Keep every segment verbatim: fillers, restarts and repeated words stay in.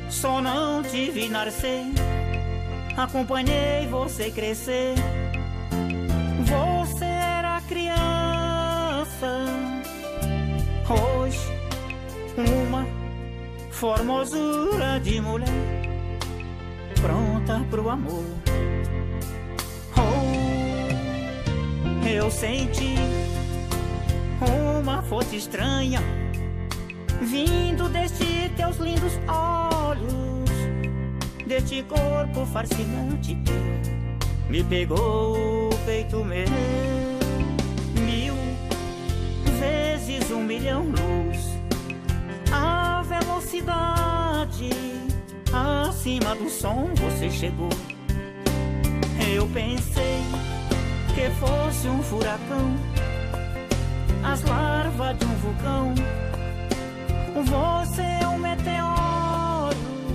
Só não te vi nascer, acompanhei você crescer. Você era criança, hoje uma formosura de mulher, pronta pro amor. Oh, eu senti uma força estranha vindo destes teus lindos olhos, deste corpo fascinante teu. Me pegou o peito meu, mil vezes um milhão luz. A velocidade acima do som você chegou. Eu pensei que fosse um furacão, as larvas de um vulcão. Você é um meteoro,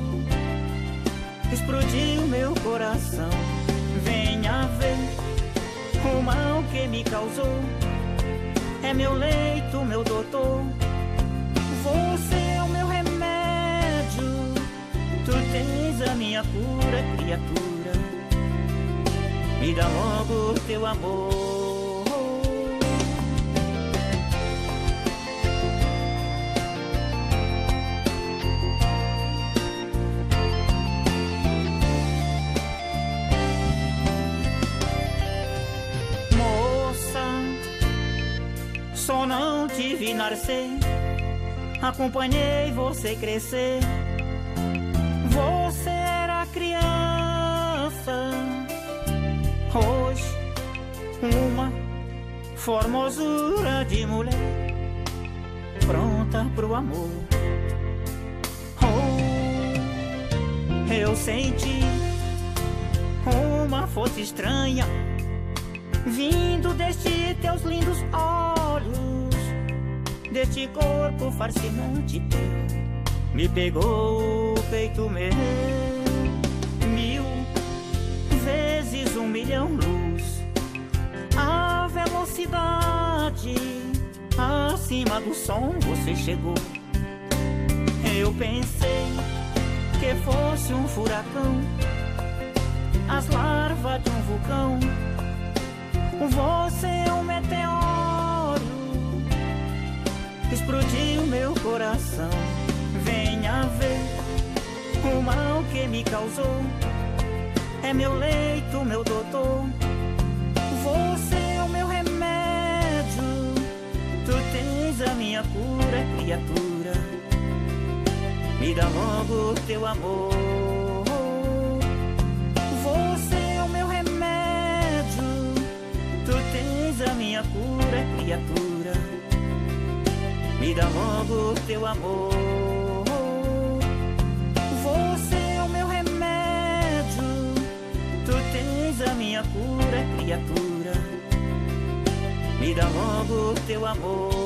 explodiu meu coração. Venha ver o mal que me causou, é meu leito, meu doutor. Você é o meu remédio, tu tens a minha cura, criatura. Me dá logo teu amor. Só não te vi nascer, acompanhei você crescer. Você era criança, hoje uma formosura de mulher, pronta pro amor. Oh, eu senti uma força estranha vindo destes teus lindos olhos, deste corpo fascinante teu. Me pegou o peito meu, mil vezes um milhão luz. A velocidade acima do som você chegou. Eu pensei que fosse um furacão, as larvas de um vulcão. Você é um meteoro, explodiu meu coração. Venha ver o mal que me causou, é meu leito, meu doutor. Você é o meu remédio, tu tens a minha cura, criatura. Me dá logo teu amor. A minha cura, criatura. Me dá logo teu amor. Você é o meu remédio, tu tens a minha cura, criatura. Me dá logo teu amor.